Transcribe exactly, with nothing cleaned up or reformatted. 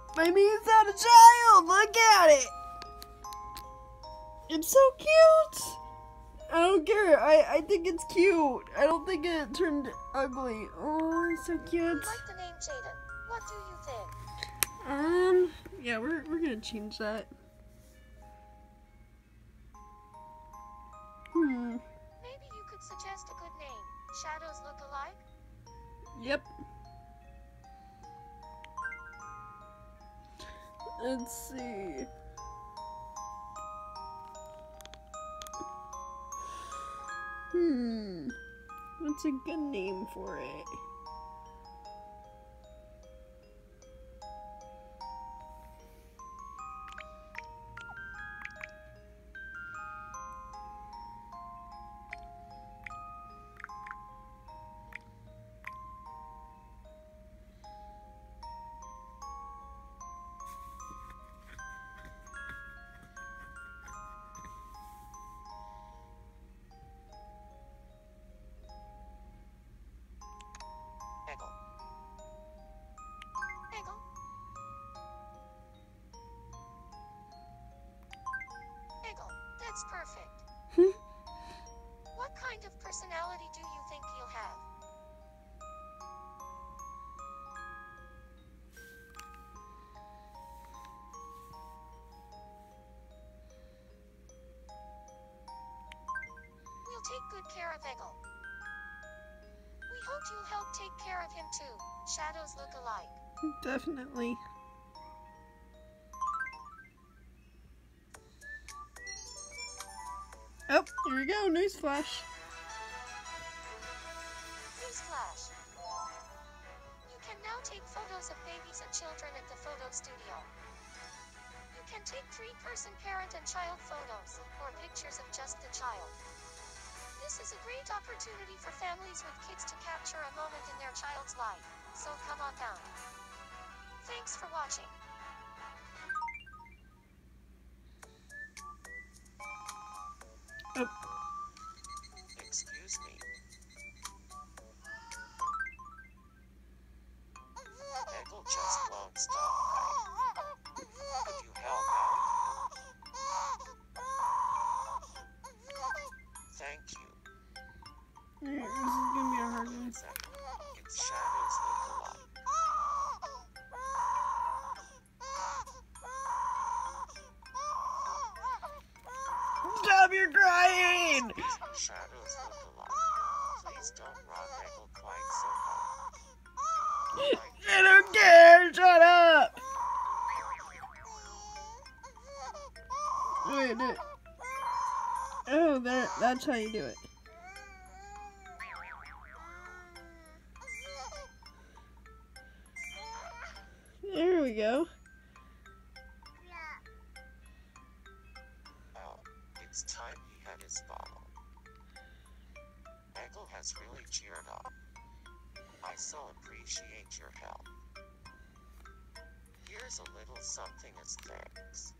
Maybe it's not a child. Look at it. It's so cute. I don't care. I, I think it's cute. I don't think it turned ugly. Oh, it's so cute. I like the name Jaden. What do you think? Um, yeah, we're, we're gonna change that. Hmm. Maybe you could suggest a good name. Shadows look alike? Yep. Let's see. Hmm. What's a good name for it? Eggle. Eggle. Eggle. That's perfect. Hmm? What kind of personality do you think he'll have? We'll take good care of Eggle. We hope you'll help take care of him too. Shadows look alike. Definitely. Oh, here we go. Newsflash. Newsflash. You can now take photos of babies and children at the photo studio. You can take three-person parent and child photos, or pictures of just the child. This is a great opportunity for families with kids to capture a moment in their child's life, so come on down. Thanks for watching. Oh. Excuse me. Eggle just won't stop crying. Could you help out? Thank you. Alright, this is gonna be a hard one. Its shadows look alike. Stop, you're crying! Shadows look alike. Please don't rock Eggle quite so hard. I don't care! Shut up! Wait, no. Oh, that, that's how you do it. There we go. Well, it's time he had his bottle. Eggle has really cheered up. I so appreciate your help. Here's a little something as thanks.